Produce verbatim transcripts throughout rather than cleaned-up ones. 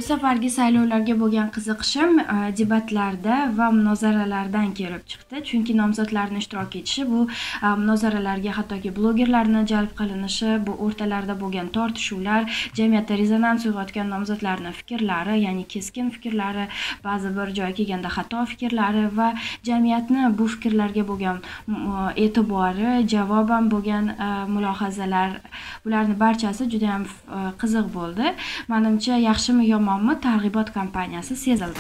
safargi saylovlarga bo'lgan qiziqishim debatlarda va munozaralardan kelib chiqdi. Chunki nomzodlarning ishtirok etishi, bu munozaralarga hattoki blogerlarning jalb qilinishi, bu o'rtalarida bo'lgan tortishuvlar, jamiyatda rezonans uyg'otgan nomzodlarning fikrlari, ya'ni keskin fikrlari, ba'zi bir joyga kelganda xato fikrlari va jamiyatni bu fikrlarga bo'lgan e'tibori, javoban bo'lgan mulohazalar, bularning barchasi juda ham qiziq bo'ldi. Menimcha yaxshimi yomonmi targ'ibot kampaniyasi sezildi.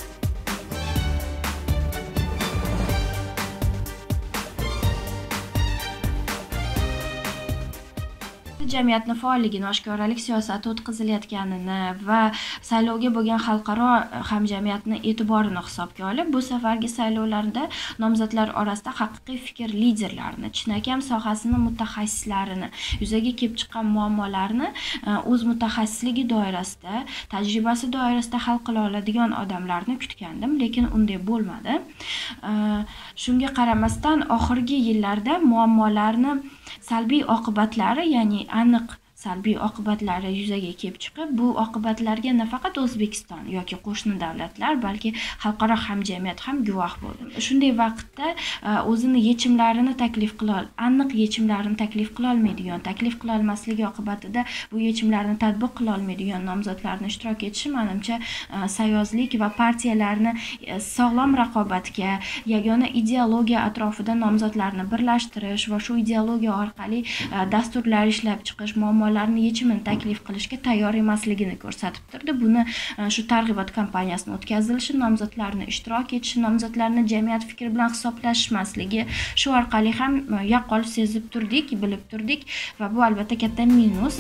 Jamiyatning faolligini, oshkoralik siyosati o'tkazilayotganini va saylovga bo'lgan xalqaro hamjamiyatning e'tiborini hisobga olib, bu safargi saylovlarda nomzodlar orasida haqiqiy fikr liderlarini, chinakam sohasini mutaxassislarini, yuzaga kelib chiqqan muammolarni o'z mutaxassisligi doirasida, tajribasi doirasida hal qila oladigan odamlarni kutgandim, lekin unday bo'lmadi. Shunga qaramasdan oxirgi yillarda muammolarni salbiy oqibatlari, ya'ni aniq salbiy oqibatlari yuzaga kelib chiqib, bu oqibatlarga nafaqat O'zbekiston yoki qo'shni davlatlar, balki xalqaro hamjamiyat ham guvoh bo'ldi. Shunday vaqtda o'zini yechimlarini taklif qila, aniq yechimlarini taklif qila olmaydigan, taklif qila olmasligi oqibatida bu yechimlarni tatbiq qila olmaydigan nomzodlarning ishtirok etishi menimcha sayozlik va partiyalarni sog'lom raqobatga, yagona ideologiya atrofida nomzodlarni birlashtirish va shu ideologiya orqali dasturlar ishlab chiqish, muammo larni yechimini taklif qilishga tayyor emasligini ko'rsatib turdi. Buni shu targ'ibot kampaniyasining o'tkazilishi, nomzodlarning ishtirok etishi, nomzodlarning jamiyat fikri bilan hisoblashmasligi, shu orqali ham yaqqol sezib turdik, bilib turdik va bu albatta katta minus.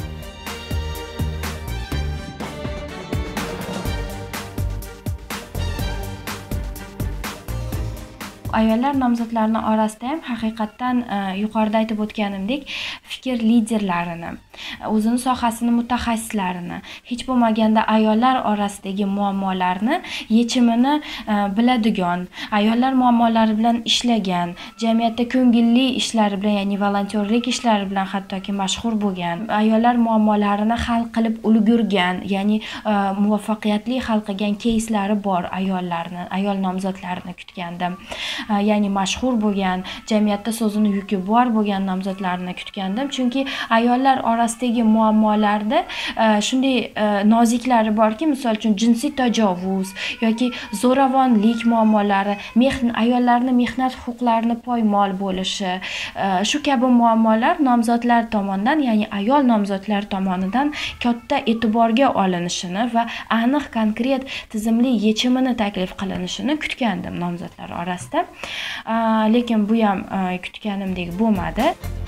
Ayollar nomzodlarning orasida ham haqiqatdan yuqorida aytib o'tganimdek fikr liderlarini, o'zini sohasini mutaxassislarini, hech bo'lmaganda ayollar orasidagi muammolarni yechimini biladigan, ayollar muammolari bilan ishlagan, jamiyatda ko'ngilli ishlari bilan, ya'ni volontyorlik ishlari bilan hattoki mashhur bo'lgan, ayollar muammolarini hal qilib ulgurgan, ya'ni muvaffaqiyatli hal qilgan keyslari bor ayollarni, ayol nomzodlarini kutgandim. Ya'ni mashhur bo'lgan, jamiyatda so'zini yuki bor bo'lgan nomzodlarni kutgandim. Chunki ayollar orasidagi muammolarda shunday noziklari borki, misol uchun jinsiy tajovuz yoki zo'ravonlik muammolari, ayollarning mehnat huquqlarini poymol bo'lishi, shu kabi muammolar nomzodlar tomonidan, ya'ni ayol nomzodlar tomonidan katta e'tiborga olinishini va aniq, konkret, tizimli yechimini taklif qilinishini kutgandim nomzodlar orasida. Lekin bu ham kutganimdek bo'lmadi.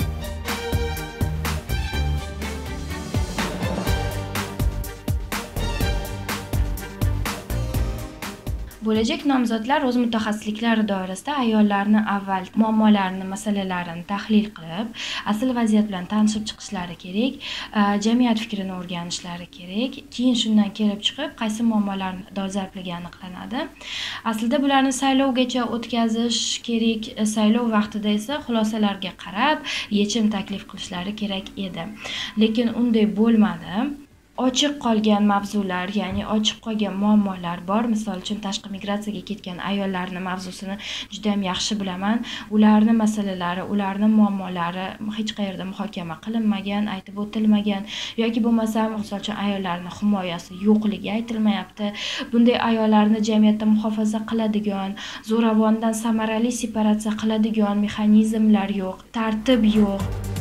Bo'lajak nomzodlar o'z mutaxassisliklari doirasida ayollarni avval muammolarini, masalalarini tahlil qilib, asl vaziyat bilan tanishib chiqishlari kerak, jamiyat fikrini o'rganishlari kerak. Keyin shundan kelib chiqib, qaysi muammolarni dolzarbligi aniqlanadi. Aslida bularni saylovgacha o'tkazish kerak, saylov vaqtida esa xulosalarga qarab yechim taklif qilishlari kerak edi. Lekin unday bo'lmadi. Ochiq qolgan mavzular, ya'ni ochiq qolgan muammolar bor. Misol uchun tashqi migratsiyaga ketgan ayollarning mavzusini juda ham yaxshi bilaman. Ularning masalalari, ularning muammolari hech qayerda muhokama qilinmagan, aytib o'tilmagan yoki bo'lmasa, misol uchun ayollarning himoyasi yo'qligi aytilmayapti. Bunday ayollarni jamiyatda muhofaza qiladigan, zo'ravondan samarali separatsiya qiladigan mexanizmlar yo'q, tartib yo'q.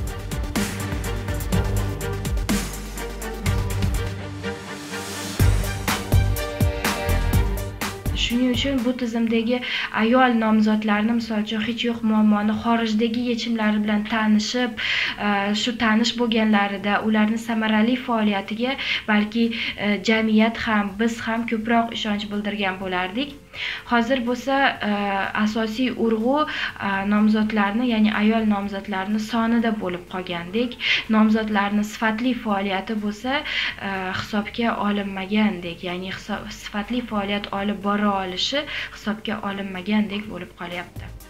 Shuning uchun bu tizimdagi ayol nomzodlarni, misol uchun hech yo'q muammoni xorijdagi yechimlari bilan tanishib, shu tanish bo'lganlarida ularning samarali faoliyatiga balki jamiyat ham, biz ham ko'proq ishonch bildirgan bo'lardik. Hozir bo'lsa asosiy urg'u nomzodlarni, ya'ni ayol nomzodlarni sonida bo'lib qolgandek, nomzodlarning sifatli faoliyati bo'lsa hisobga olinmagandek, ya'ni sifatli faoliyat olib bora olishi hisobga olinmagandek bo'lib qolyapti.